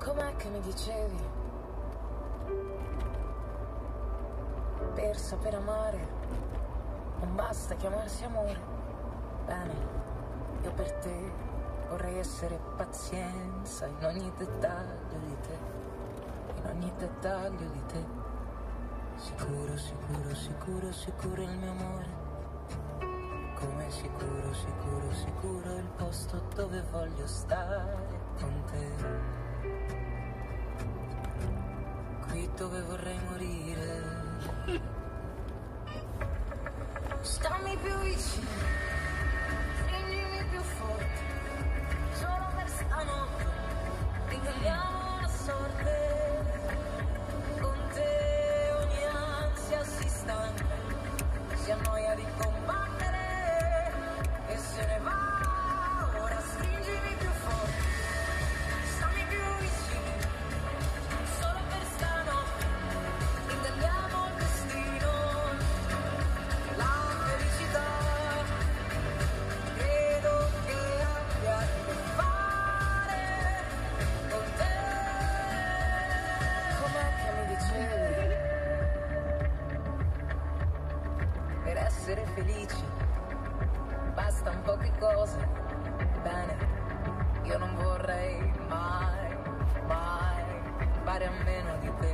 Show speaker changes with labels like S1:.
S1: Com'è che mi dicevi? Per saper amare non basta chiamarsi amore. Bene, io per te vorrei essere pazienza in ogni dettaglio di te, in ogni dettaglio di te. Sicuro, sicuro, sicuro, sicuro il mio amore. Come sicuro, sicuro, sicuro il posto dove voglio stare con te. Qui dove vorrei morire. Stammi più vicino, stringimi più forte, solo per stanotte, ingagniamo la sorte. Con te ogni ansia si stanca, si annoia di combattere e se ne va. Ora stringimi più forte, stammi più vicino, solo per stanotte, inganniamo il destino. La felicità credo che abbia a che fare con te. Com'è che mi dicevi? Per essere felici bastan poche cose. Bene, io non vorrei mai, mai fare a meno di te.